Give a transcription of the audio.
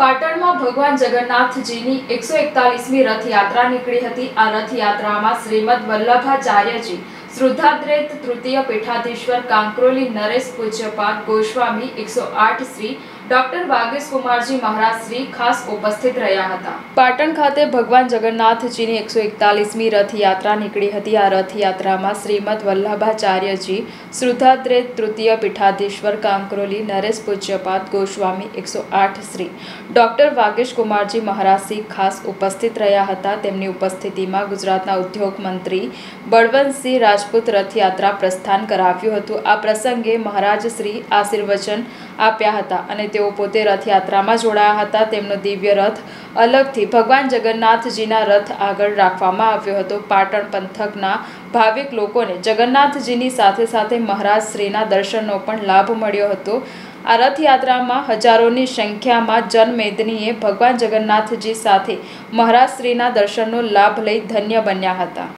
પાટણમાં ભગવાન જગન્નાથજીની 141મી રથયાત્રા નીકળી હતી। આ રથયાત્રામાં શ્રીમદ વલ્લભાચાર્યજી શ્રુદ્ધાદ્વૈત તૃતીય પીઠાધીશ્વર કાંકરોલી નરેશ પૂજ્યપાદ ગોસ્વામી 108 શ્રી ડોક્ટર વાગીશકુમારજી મહારાજ શ્રી ખાસ ઉપસ્થિત રહ્યા હતા। પાટણ ખાતે ભગવાન જગન્નાથજીની 141મી રથયાત્રા નીકળી હતી। આ રથયાત્રામાં શ્રીમદ વલ્લભાચાર્યજી શ્રુદ્ધાદ્વૈત તૃતીય પીઠાધીશ્વર કાંકરોલી નરેશ પૂજ્યપાદ ગોસ્વામી 108 શ્રી ડોક્ટર વાગીશકુમારજી મહારાજ શ્રી ખાસ ઉપસ્થિત રહ્યા હતા। તેમની ઉપસ્થિતિમાં ગુજરાતના ઉદ્યોગ મંત્રી બળવંતસિંહ રાજપૂત રથયાત્રા પ્રસ્થાન કરાવ્યું હતું। આ પ્રસંગે મહારાજ શ્રી આશીર્વચન આપ્યા હતા અને તેઓ પોતે રથયાત્રામાં જોડાયા હતા। તેમનો દિવ્ય રથ અલગથી ભગવાન જગન્નાથજીના રથ આગળ રાખવામાં આવ્યો હતો। પાટણ પંથકના ભાવિક લોકોને જગન્નાથજીની સાથે સાથે મહારાજ શ્રીના દર્શનનો પણ લાભ મળ્યો હતો। આ રથયાત્રામાં હજારોની સંખ્યામાં જનમેદનીએ ભગવાન જગન્નાથજી સાથે મહારાજ શ્રીના દર્શનનો લાભ લઈ ધન્ય બન્યા હતા।